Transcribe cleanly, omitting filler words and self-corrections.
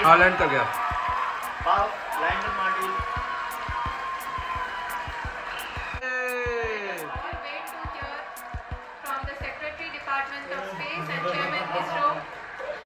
हाँ लैंड कर गया। Lander module From the Secretary Department of Space and Chairman ISRO